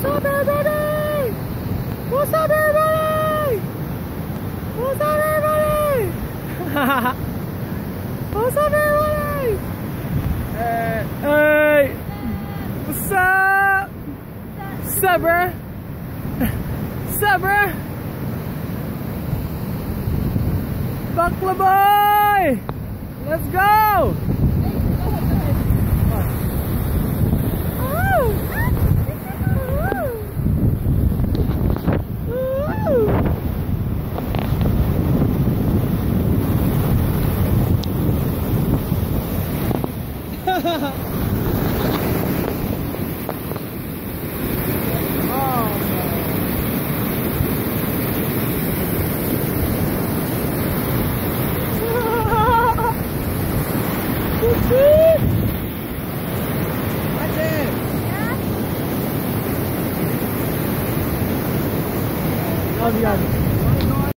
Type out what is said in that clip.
up, everybody? What's up, everybody? What's up, everybody? What's up, everybody? Hey, hey. What's up? What's up, bruh? What's up, bruh? Buckler boy! Let's go! Love you guys.